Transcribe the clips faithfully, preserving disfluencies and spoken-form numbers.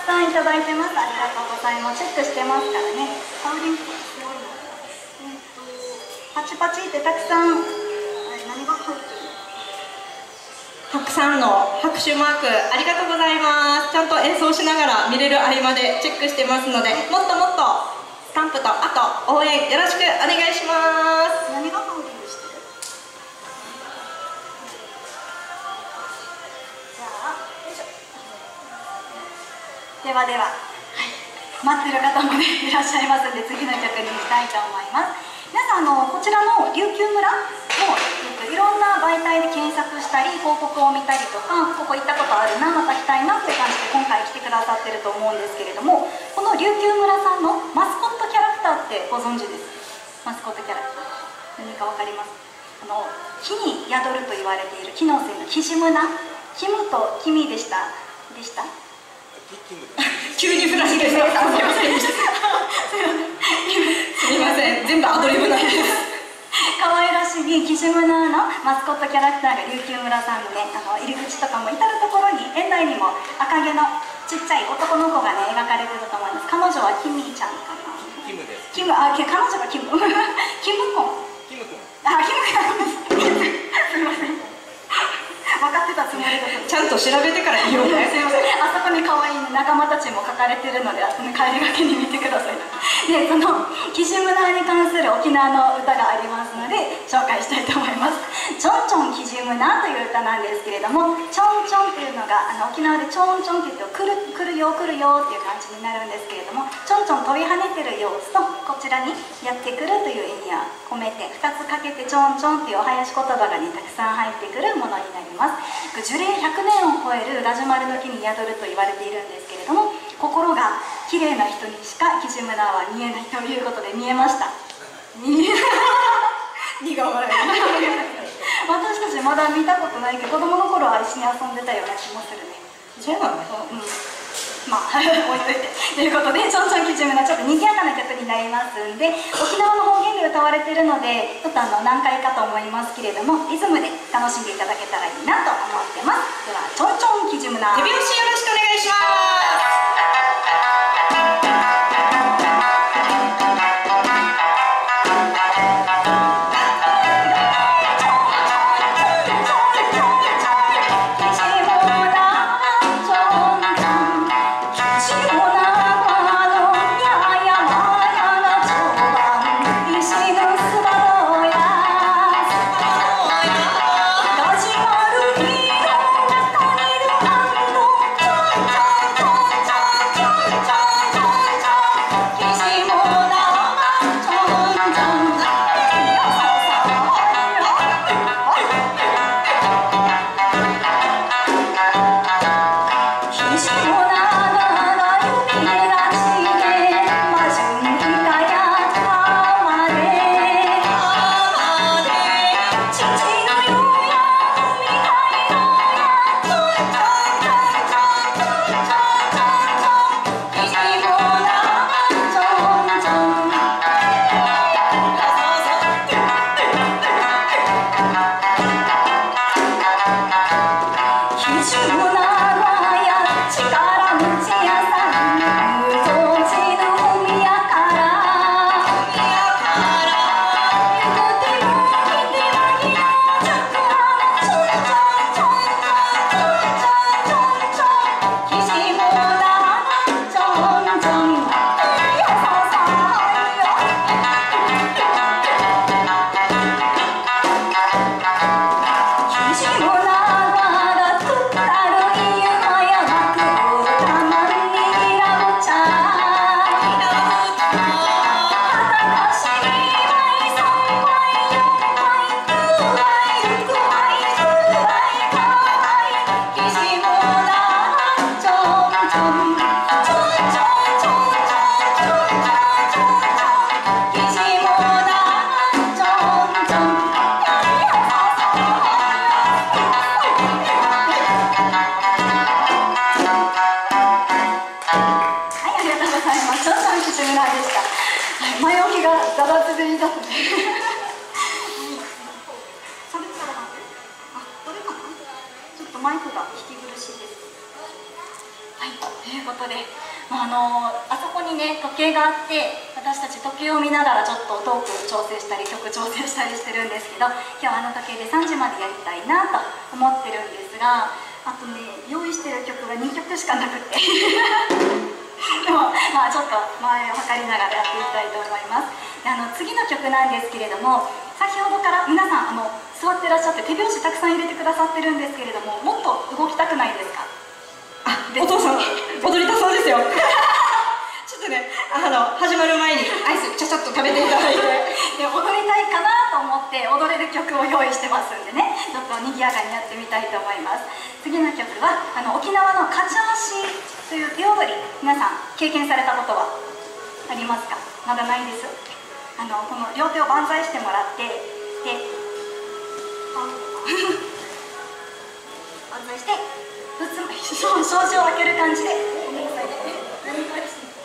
さんいただいてます。ありがとうございます。チェックしてますからね。パウリンすごいな。えっとパチパチってたくさん、何が入ってる？ たくさんの拍手マークありがとうございます。ちゃんと演奏しながら見れる合間でチェックしてますので、もっともっとスタンプとあと応援よろしくお願いします。 何がパウリンしてる？じゃあ、よいしょ。ではでは、はい、待ってる方もねいらっしゃいますので、次の曲に行きたいと思います。皆さん、あのこちらの琉球村も、えっと、いろんな媒体で検索したり広告を見たりとか、ここ行ったことあるな、また来たいなという感じで今回来てくださってると思うんですけれども、この琉球村さんのマスコットキャラクターってご存知です？マスコットキャラクター何か分かります？あの木に宿ると言われている木の精のキジムナ、キムとキミでしたでした急にフラッシュです。すみません。すみません。全部アドリブなんです。 可愛らしいキジムナーのマスコットキャラクターが琉球村さんのね、あの入り口とかも至る所に、園内にも赤毛のちっちゃい男の子がね描かれてると思います。彼女はキミちゃんかな。 キムです。 キム、あ、彼女がキム。キムコン。 キム君。 あ、キム君。すみません。分かってたつもりだった。 ちゃんと調べてから言おうね。 すみません。あそこに可愛い仲間たちも書かれてるので、その帰りがけに見てください。で、そのキジムナーに関する沖縄の歌がありますので紹介したいと思います。ちょんちょんキジムナーという歌なんですけれども、ちょんちょんっていうのがあの沖縄でちょんちょんって言うと来る来るよ来るよっていう感じになるんですけれども、ちょんちょん飛び跳ねてる様子とこちらにやってくるという意味を込めてふたつかけてちょんちょんっていうお囃子言葉がねたくさん入ってくるものになります。樹齢ひゃくねんを超えるガジュマルの木に宿ると言われているんですけれども、心が綺麗な人にしかキジムナーは見えないということで見えました。苦笑い。私たちまだ見たことないけど、子供の頃は一緒に遊んでたような気もするね。 そうなの？ うん、まあ置いといてということで、ちょんちょんキジムナーちょっと賑やかな曲になりますんで、沖縄の方言で歌われているのでちょっとあの難解かと思いますけれども、リズムで楽しんでいただけたらいいなと思ってます。ではちょんちょんキジムナー、 手拍子よろしくお願いします。マイクが聞き苦しいです。ははい、ということで、まあ、あのあそこにね時計があって、私たち時計を見ながらちょっとトーク調整したり曲調整したりしてるんですけど、今日はあの時計でさんじまでやりたいなと思ってるんですが、あとね用意してる曲がにきょくしかなくってでもまあちょっと前を測りながらやっていきたいと思います。であの次の曲なんですけれども、先ほどから皆さんあの座ってらっしゃって手拍子たくさん入れてくださってるんですけれども、もっと動きたくないですか？ あ、お父さん踊りたそうですよちょっとね、あの始まる前にアイスちゃちゃっと食べていただいてで踊りたいかなと思って踊れる曲を用意してますんでね、ちょっと賑やかにやってみたいと思います。次の曲はあの沖縄のカチャーシという手踊り、皆さん経験されたことはありますか？まだないです。あのこの両手を万歳してもらって、で万歳してぶつま障子を開ける感じで、ごめんなさいね、何これですね、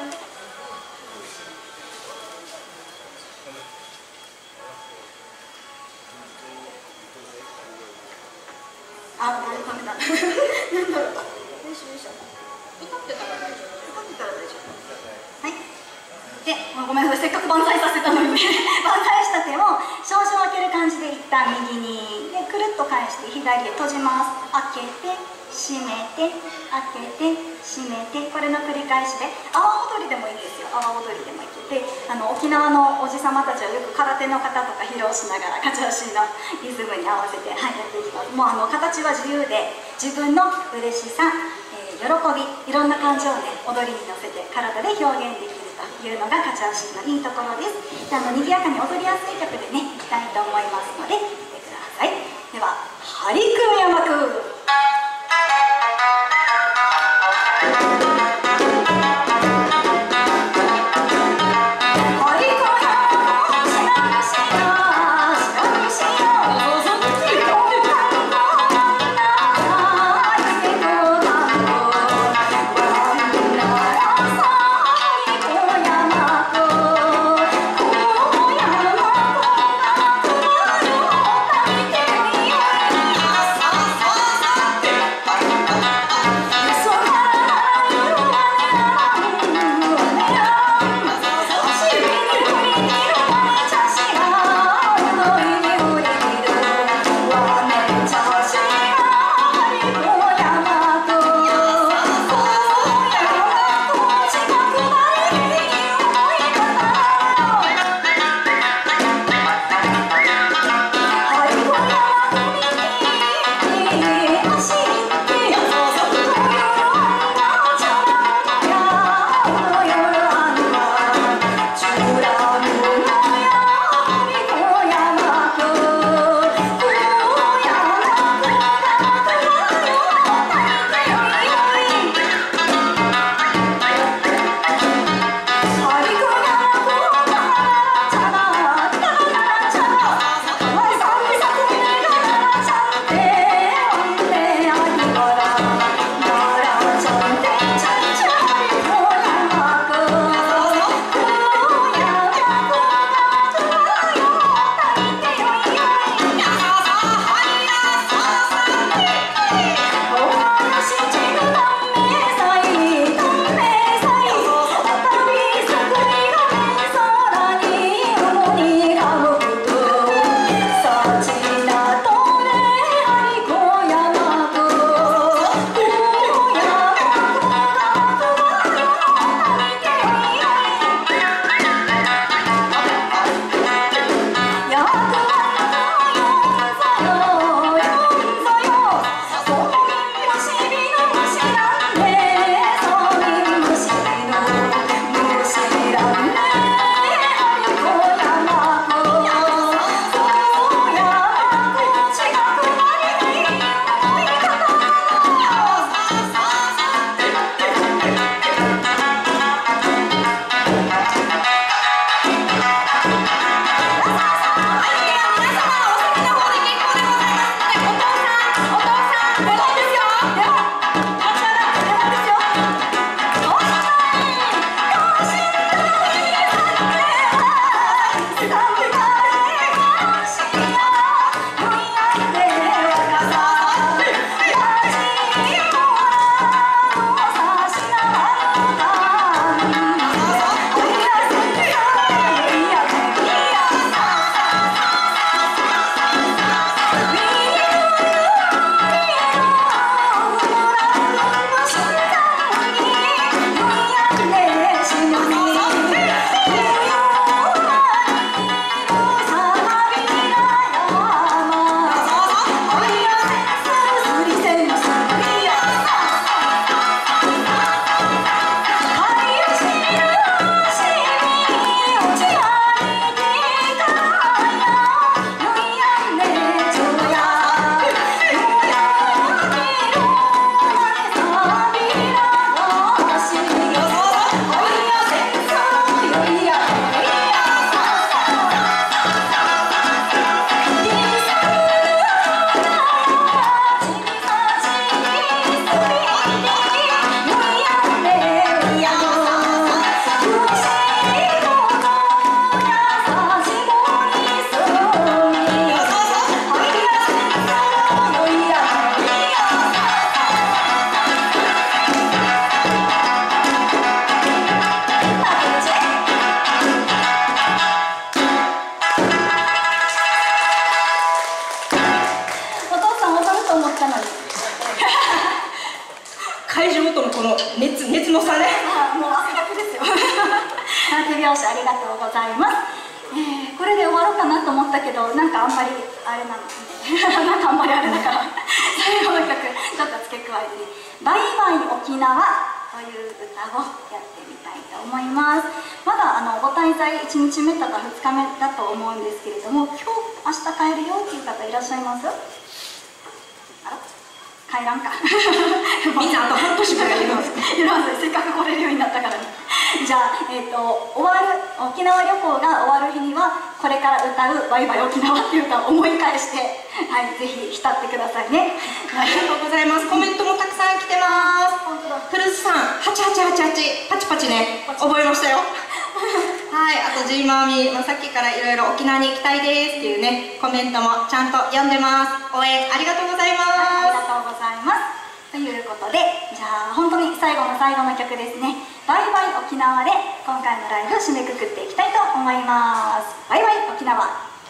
あ、もうダメだなんだろう、よいしょよいしょ、歌ってたら大丈夫、歌ってたら大丈夫、はい。で、ごめんなさい、せっかく万歳させたのにね万歳した手を少々開ける感じで一旦右にでくるっと返して左へ閉じます。開けて閉めて開けて閉めて、これの繰り返しで阿波踊りでもいいですよ。阿波踊りでもいけて、あの沖縄のおじさまたちはよく空手の方とか披露しながらカチャーシーのリズムに合わせて、はい、やっていきます。もうあの形は自由で、自分の嬉しさ、えー、喜び、いろんな感情をね踊りに乗せて体で表現できるというのがカチャーシーのいいところです。であの賑やかに踊りやすい曲でねいきたいと思いますので見てください。では張り組み山く「 会場とのこの熱熱の差ね。 あ、もう汗だくですよ。手拍子ありがとうございます。えー、これで終わろうかなと思ったけど、なんかあんまりあれなのでなんかあんまりあれだから最後の曲ちょっと付け加えてね「バイバイ沖縄」という歌をやってみたいと思います。まだあのご滞在いちにちめとかふつかめだと思うんですけれども、今日明日帰るよっていう方いらっしゃいます？あら帰らんかみんなあと半年ぐらいいますいらずせっかく来れるようになったからね。じゃあ、えー、と終わる沖縄旅行が終わる日にはこれから歌う「バイバイ沖縄」っていう歌を思い返して、はい、ぜひ浸ってくださいね。 ありがとうございます。コメントもたくさん来てます。 本当だ。 古巣さんはちはちはちはちパチパチね覚えましたよ。はい、あとジーマーミー、まあ、さっきからいろいろ沖縄に行きたいですっていうねコメントもちゃんと読んでます。応援ありがとうございます。 ありがとうございます。ということで、じゃあ本当に最後の最後の曲ですね「バイバイ沖縄」で今回のライブ締めくくっていきたいと思います。バイバイ沖縄。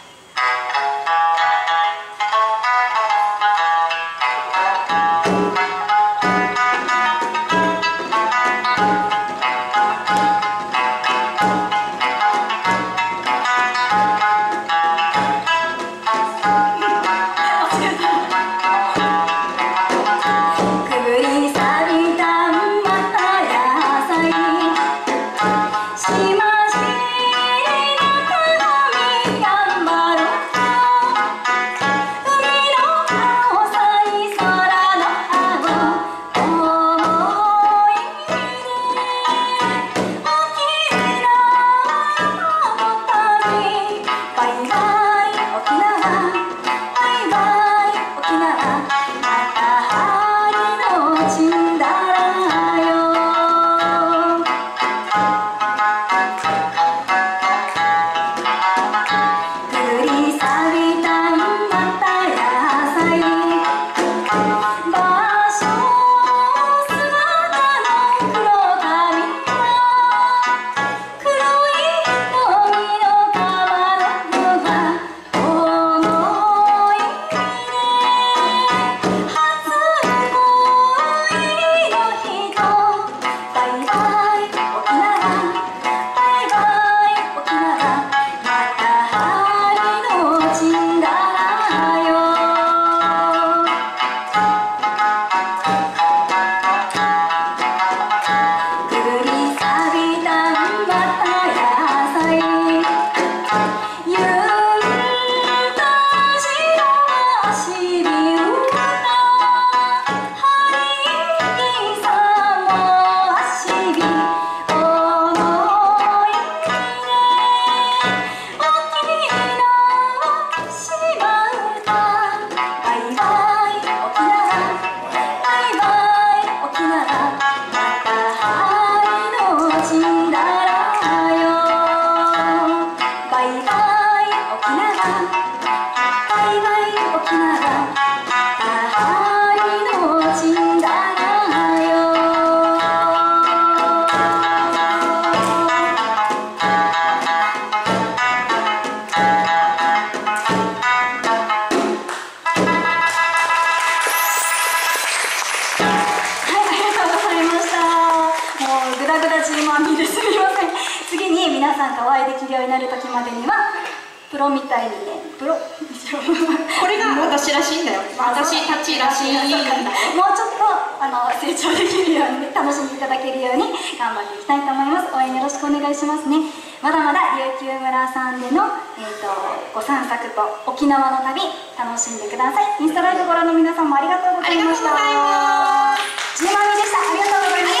皆さんとお会いできるようになる時までにはプロみたいにね、プロこれが私らしいんだよ、私たちらしいんだよ。 もうちょっとあの成長できるように、ね、楽しんでいただけるように頑張っていきたいと思います。応援よろしくお願いしますね。まだまだ琉球村さんでの、えー、とご散策と沖縄の旅楽しんでください。インスタライブご覧の皆さんもありがとうございました。ジーマミでした。ありがとうございました。